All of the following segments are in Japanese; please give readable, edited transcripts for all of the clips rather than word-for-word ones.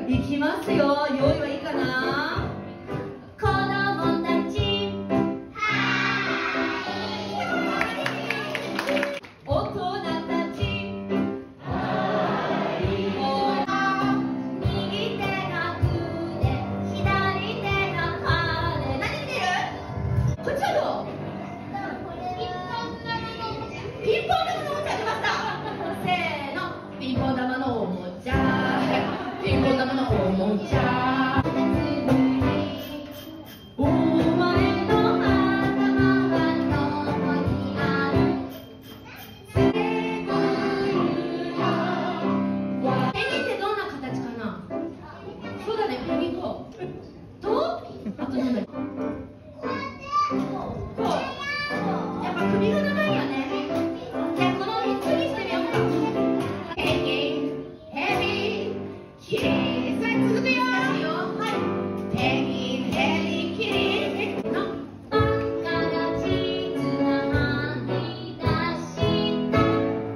いきますよ。用意はいいかな。子供たち、大人たち、右手が腕、左手が羽。何見てる？こっちはどう？ピンポン玉のおもちゃ出ました。せーの、ピンポン玉のおもちゃ。ピンポン玉のおもちゃ。お前の頭はどこにある？ペンギンってどんな形かな？そうだね、ペンギンとあとなんだろう。そう。やっぱ首が長いよね。じゃあこの3つにしてみようか。ペンギン、ヘビ、キリン。それ続くよ。はい。ペンギン、ヘビ、キリン。の赤が地図がはみ出した。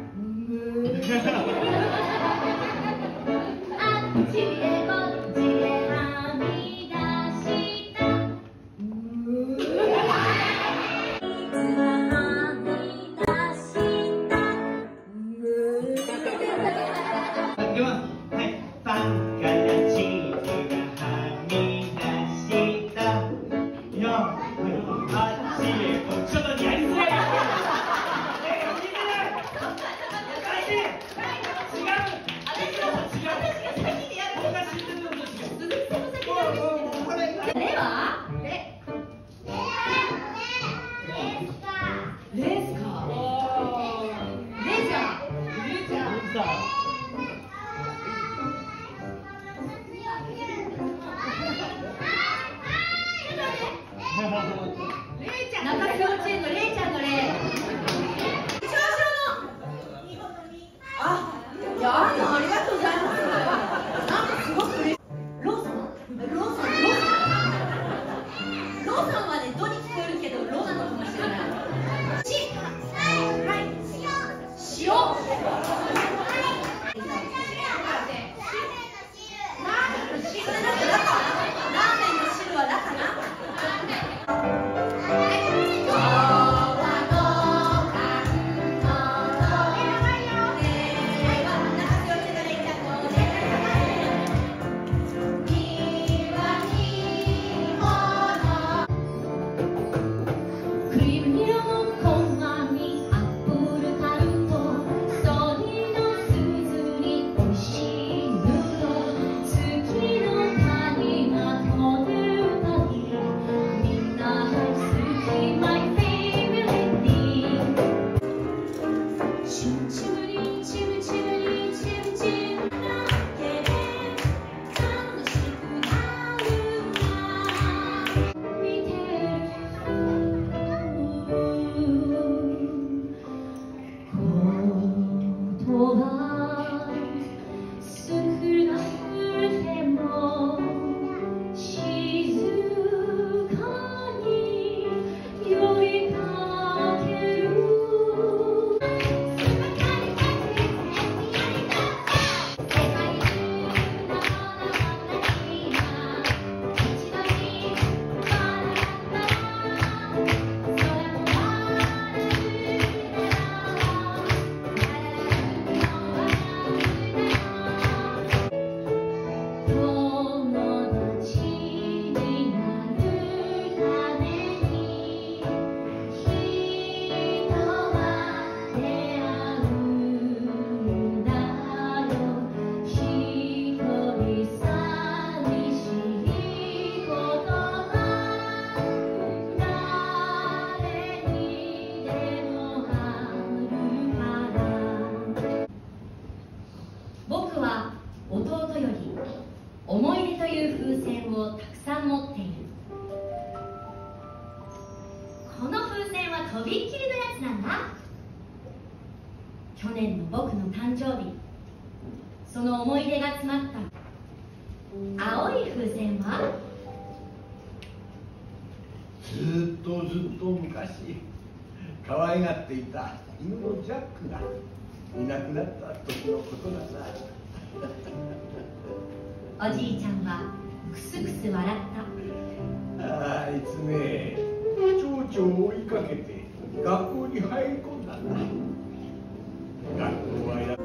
あっちへこっちへはみ出した。中洲幼稚園のれいちゃんのれい。一番後ろの。ありがとうございます。なんかすごく嬉しい。ローソンはね、どに聞こえるけど、ローなのかもしれない。塩。ラーメンの汁はラかな。僕は弟より思い出という風船をたくさん持っている。この風船はとびっきりのやつなんだ。去年の僕の誕生日、その思い出が詰まった青い風船はずっと昔可愛がっていた犬のジャックがいなくなった時のことだな。 おじいちゃんはクスクス笑った。 あいつね、蝶々を追いかけて学校に入り込んだんだ。学校は